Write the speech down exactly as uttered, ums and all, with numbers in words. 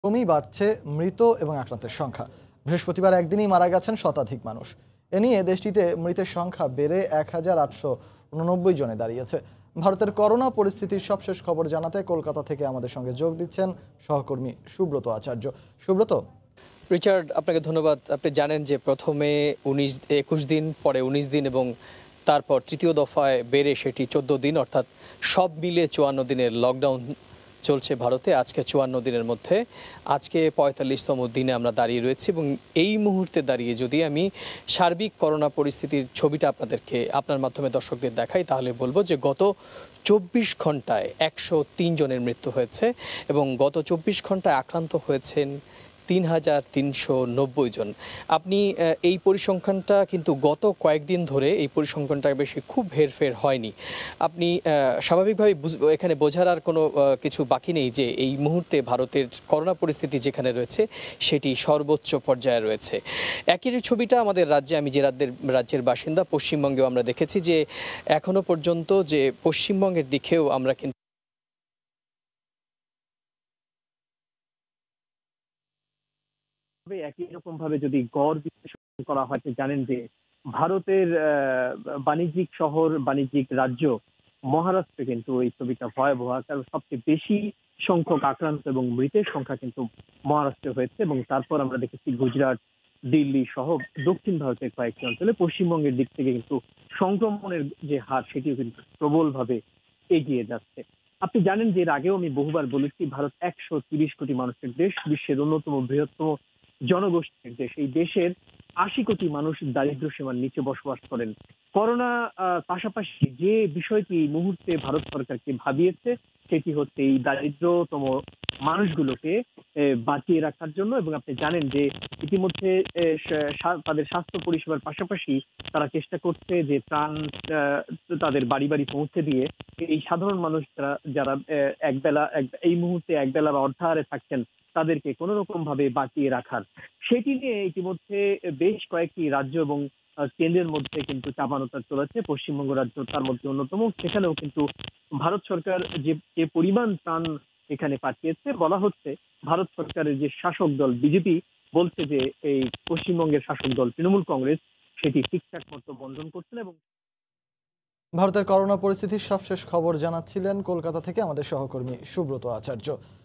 ক্রমেই বাড়ছে মৃত এবং আক্রান্তের সংখ্যা। বৃহস্পতিবার একদিনেই মারা গেছেন শতাধিক মানুষ। এ নিয়ে দেশটিতে মৃতের সংখ্যা বেড়ে এক হাজার আটশো উননব্বই জনে দাঁড়িয়েছে। ভারতের করোনা পরিস্থিতির সবশেষ খবর জানাতে কলকাতা থেকে আমাদের সঙ্গে যোগ দিচ্ছেন সহকর্মী সুব্রত আচার্য। সুব্রত। রিচার্ড, আপনাকে ধন্যবাদ। আপনি জানেন যে প্রথমে উনিশ একুশ দিন, পরে উনিশ দিন এবং তারপর তৃতীয় দফায় বেড়ে সেটি চোদ্দ দিন, অর্থাৎ সব মিলে চুয়ান্ন দিনের লকডাউন চলছে ভারতে। আজকে চুয়ান্ন দিনের মধ্যে আজকে পঁয়তাল্লিশতম দিনে আমরা দাঁড়িয়ে রয়েছি এবং এই মুহূর্তে দাঁড়িয়ে যদি আমি সার্বিক করোনা পরিস্থিতির ছবিটা আপনাদেরকে আপনার মাধ্যমে দর্শকদের দেখাই, তাহলে বলবো যে গত চব্বিশ ঘন্টায় একশো তিন জনের মৃত্যু হয়েছে এবং গত চব্বিশ ঘন্টায় আক্রান্ত হয়েছেন তিন হাজার তিনশো নব্বই জন। আপনি এই পরিসংখ্যানটা কিন্তু গত কয়েকদিন ধরে এই পরিসংখ্যানটা বেশি খুব হেরফের হয়নি। আপনি স্বাভাবিকভাবে এখানে বোঝার আর কোনো কিছু বাকি নেই যে এই মুহূর্তে ভারতের করোনা পরিস্থিতি যেখানে রয়েছে সেটি সর্বোচ্চ পর্যায়ে রয়েছে। একই ছবিটা আমাদের রাজ্যে, আমি যে রাজ্যের রাজ্যের বাসিন্দা পশ্চিমবঙ্গেও আমরা দেখেছি যে এখনো পর্যন্ত যে পশ্চিমবঙ্গের দিকেও আমরা কিন্তু একই রকম ভাবে যদি গড় বিশ্লেষণ করা হয়, জানেন যে ভারতের বাণিজ্যিক শহর, বাণিজ্যিক রাজ্য মহারাষ্ট্রে কিন্তু এই ছবিটা ভয়াবহ। কারণ সবচেয়ে বেশি সংখ্যক আক্রান্ত এবং মৃতের সংখ্যা কিন্তু মহারাষ্ট্রে হয়েছে এবং তারপর আমরা দেখেছি গুজরাট, দিল্লি সহ দক্ষিণ ভারতের কয়েকটি অঞ্চলে। পশ্চিমবঙ্গের দিক থেকে কিন্তু সংক্রমণের যে হার সেটিও কিন্তু প্রবলভাবে এগিয়ে যাচ্ছে। আপনি জানেন যে এর আগেও আমি বহুবার বলেছি, ভারত একশো তিরিশ কোটি মানুষের দেশ, বিশ্বের অন্যতম বৃহত্তম জনগোষ্ঠীর দেশ। এই দেশের আশি কোটি মানুষ দারিদ্র সীমার নিচে বসবাস করেন। করোনা পাশাপাশি যে বিষয়টি এই মুহূর্তে ভারত সরকারকে ভাবিয়েছে সেটি হচ্ছে এই দারিদ্রতম মানুষগুলোকে বাঁচিয়ে রাখার জন্য। এবং আপনি জানেন যে ইতিমধ্যে তাদের স্বাস্থ্য পরিষেবার পাশাপাশি তারা চেষ্টা করছে যে ত্রাণ তাদের বাড়ি বাড়ি পৌঁছে দিয়ে এই সাধারণ মানুষ যারা যারা একবেলা এই মুহূর্তে একবেলা বা অর্ধাহারে থাকছেন তাদেরকে কোনো রকম ভাবে বাঁচিয়ে রাখার, সেটি নিয়ে ইতিমধ্যে বেশ কয়েকটি রাজ্য এবং কেন্দ্রের মধ্যে কিন্তু চাপানোতর চলেছে। পশ্চিমবঙ্গ রাজ্য তার মধ্যে অন্যতম। সেখানেও কিন্তু ভারত সরকার যে যে পরিমাণ ত্রাণ এখানে পাঠিয়েছে, বলা হচ্ছে ভারত সরকারের যে শাসক দল বিজেপি বলছে যে এই পশ্চিমবঙ্গের শাসক দল তৃণমূল কংগ্রেস সেটি ঠিকঠাক মতো বন্ধন করছেন। এবং ভারতের করোনা পরিস্থিতির সবশেষ খবর জানাচ্ছিলেন কলকাতা থেকে আমাদের সহকর্মী সুব্রত আচার্য।